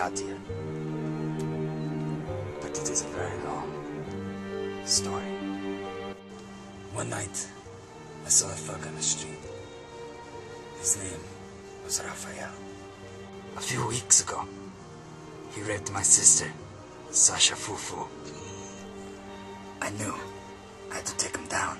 got here. But it is a very long story. One night, I saw a thug on the street. His name was Raphael. A few weeks ago, he raped my sister, Sasha Fufu. I knew I had to take him down.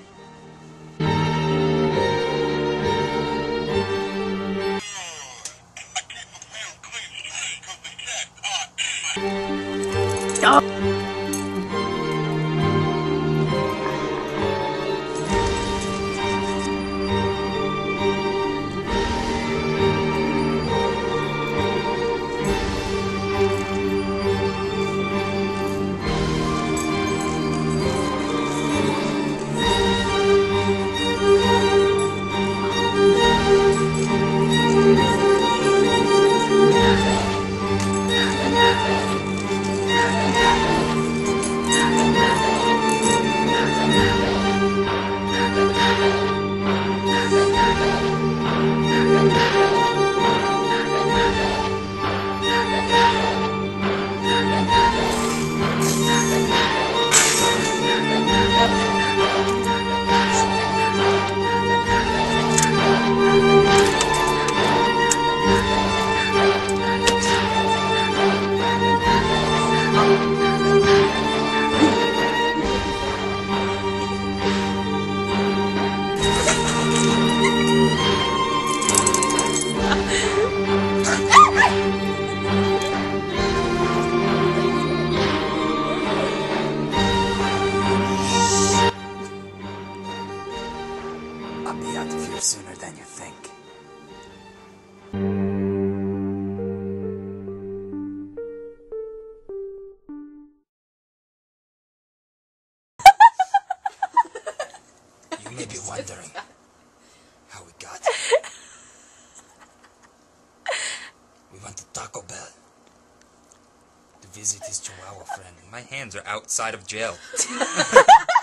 I'll be out of here sooner than you think. You may be wondering how we got here. We went to Taco Bell to visit his Chihuahua friend. My hands are outside of jail.